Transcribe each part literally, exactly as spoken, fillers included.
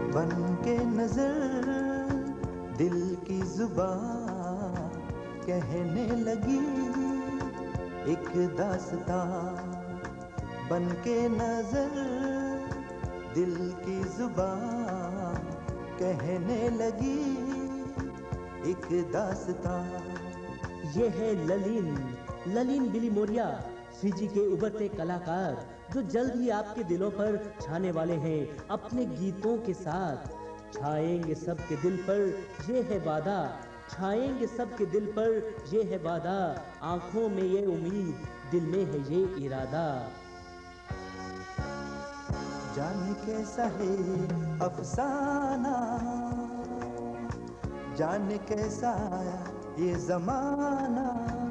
बन के नजर दिल की जुबान कहने लगी एक दास्तां। बन के नजर दिल की जुबान कहने लगी एक दास्तां। ये है ललीन ललीन बिलीमोरिया, फिजी के उभरते कलाकार जो जल्द ही आपके दिलों पर छाने वाले हैं अपने गीतों के साथ। छाएंगे सबके दिल पर ये है वादा, छाएंगे सबके दिल पर ये है वादा, आंखों में ये उम्मीद दिल में है ये इरादा। जाने कैसा है अफसाना, जाने कैसा आया ये जमाना,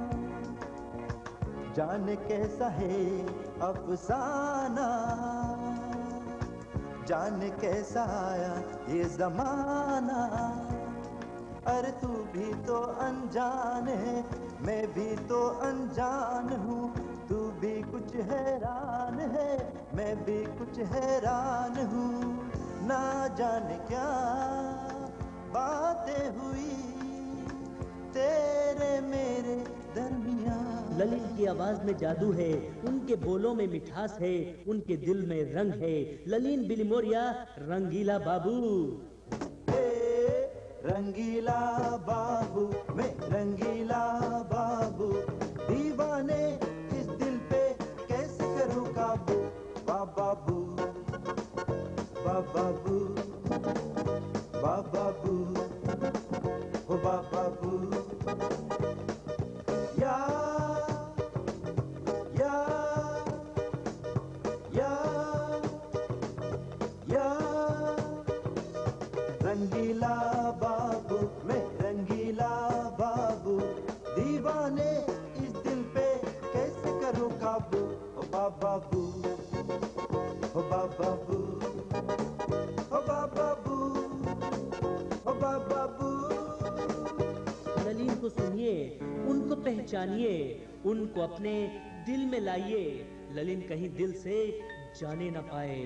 जाने कैसा है अफसाना, जाने कैसा आया ये जमाना। अरे तू भी तो अनजान है, मैं भी तो अनजान हूँ, तू भी कुछ हैरान है, मैं भी कुछ हैरान हूँ। ना जाने क्या बातें हुई तेरे मेरे दरमियाँ। ललिन की आवाज में जादू है, उनके बोलों में मिठास है, उनके दिल में रंग है। ललिन बिलीमोरिया रंगीला बाबू। रंगीला बाबू मैं रंगीला बाबू, दीवाने इस दिल पे कैसे करूं काबू। बाबू बाबू बाबू ओ बाबू या या या या। रंगीला बाबू मैं रंगीला बाबू, दीवाने इस दिल पे कैसे करूं काबू। ओ बाबू ओ बाबू ओ बाबू ओ बाबू। ललिन को सुनिए, उनको पहचानिए, उनको अपने दिल में लाइए, ललिन कहीं दिल से जाने न पाए।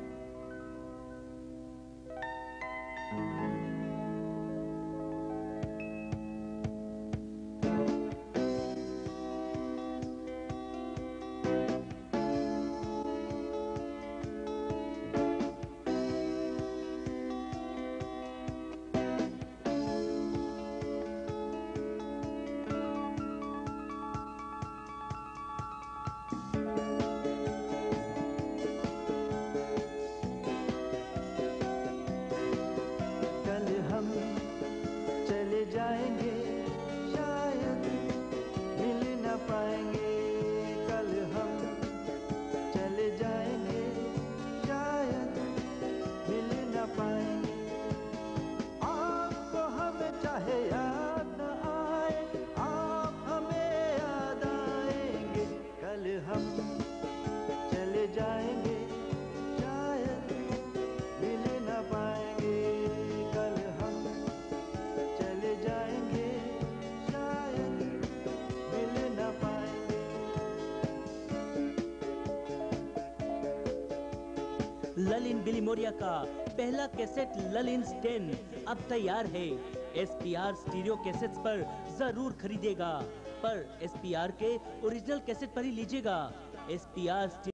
चले जाएंगे शायद मिल न पाएंगे, कल हम चले जाएंगे शायद मिल न पाएंगे। आपको हमें चाहे याद न आए, आप हमें याद आएंगे, कल हम चले जाएंगे शायद मिल न पाएंगे। ललिन बिलीमोरिया का पहला कैसेट ललिन टेन अब तैयार है। एसपीआर स्टीरियो कैसेट्स पर जरूर खरीदेगा, पर एसपीआर के ओरिजिनल कैसेट पर ही लीजिएगा। एसपीआर